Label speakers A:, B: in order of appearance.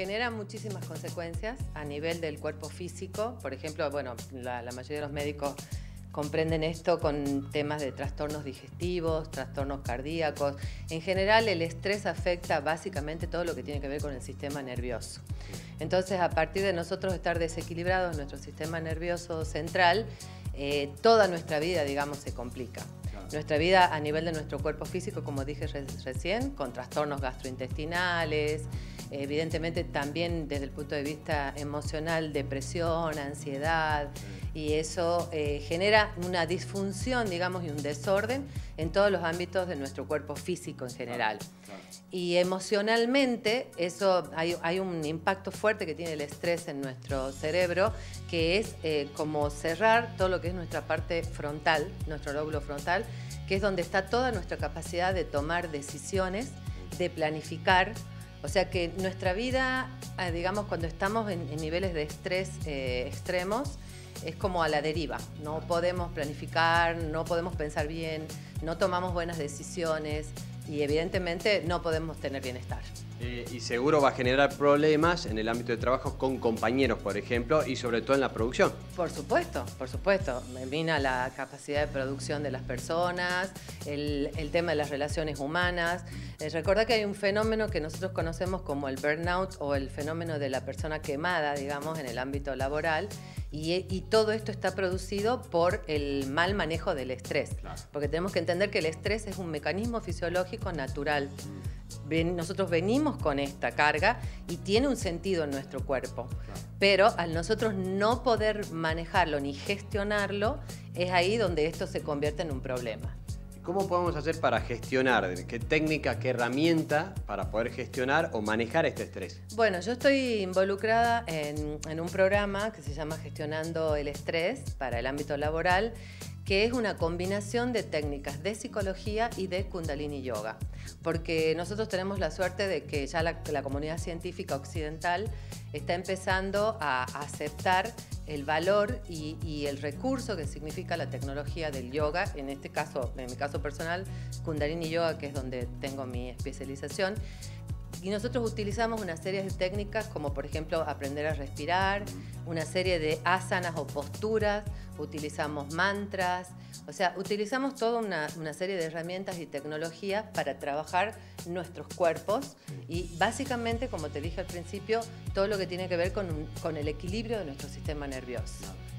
A: genera muchísimas consecuencias a nivel del cuerpo físico. Por ejemplo, bueno, la mayoría de los médicos comprenden esto con temas de trastornos digestivos, trastornos cardíacos. En general, el estrés afecta básicamente todo lo que tiene que ver con el sistema nervioso. Entonces, a partir de nosotros estar desequilibrados en nuestro sistema nervioso central, toda nuestra vida, digamos, se complica. Nuestra vida a nivel de nuestro cuerpo físico, como dije recién, con trastornos gastrointestinales, evidentemente también desde el punto de vista emocional, depresión, ansiedad, y eso genera una disfunción, digamos, y un desorden en todos los ámbitos de nuestro cuerpo físico en general. Y emocionalmente, eso hay un impacto fuerte que tiene el estrés en nuestro cerebro, que es como cerrar todo lo que es nuestra parte frontal, nuestro lóbulo frontal, que es donde está toda nuestra capacidad de tomar decisiones, de planificar. O sea que nuestra vida, digamos, cuando estamos en niveles de estrés extremos, es como a la deriva. No podemos planificar, no podemos pensar bien, no tomamos buenas decisiones y evidentemente no podemos tener bienestar.
B: Y seguro va a generar problemas en el ámbito de trabajo con compañeros, por ejemplo, y sobre todo en la producción.
A: Por supuesto, por supuesto. Mina la capacidad de producción de las personas, el tema de las relaciones humanas. Recordá que hay un fenómeno que nosotros conocemos como el burnout o el fenómeno de la persona quemada, digamos, en el ámbito laboral. Y todo esto está producido por el mal manejo del estrés. Claro. Porque tenemos que entender que el estrés es un mecanismo fisiológico natural. Nosotros venimos con esta carga y tiene un sentido en nuestro cuerpo. Claro. Pero al nosotros no poder manejarlo ni gestionarlo, es ahí donde esto se convierte en un problema.
B: ¿Cómo podemos hacer para gestionar? ¿Qué técnica, qué herramienta para poder gestionar o manejar este estrés?
A: Bueno, yo estoy involucrada en un programa que se llama Gestionando el Estrés para el ámbito laboral, que es una combinación de técnicas de psicología y de Kundalini Yoga. Porque nosotros tenemos la suerte de que ya la comunidad científica occidental está empezando a aceptar el valor y el recurso que significa la tecnología del yoga, en este caso, en mi caso personal, Kundalini Yoga, que es donde tengo mi especialización. Y nosotros utilizamos una serie de técnicas como, por ejemplo, aprender a respirar, una serie de asanas o posturas, utilizamos mantras, o sea, utilizamos toda una serie de herramientas y tecnologías para trabajar nuestros cuerpos y básicamente, como te dije al principio, todo lo que tiene que ver con el equilibrio de nuestro sistema nervioso.